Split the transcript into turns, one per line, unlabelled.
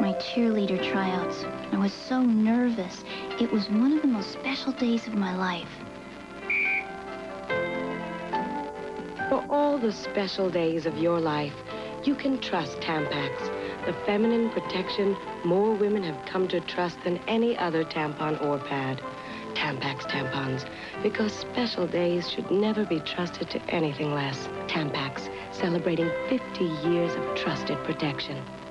my cheerleader tryouts. I was so nervous. It was one of the most special days of my life.
For all the special days of your life, you can trust Tampax, the feminine protection more women have come to trust than any other tampon or pad. Tampax tampons, because special days should never be trusted to anything less. Tampax, celebrating 50 years of trusted protection.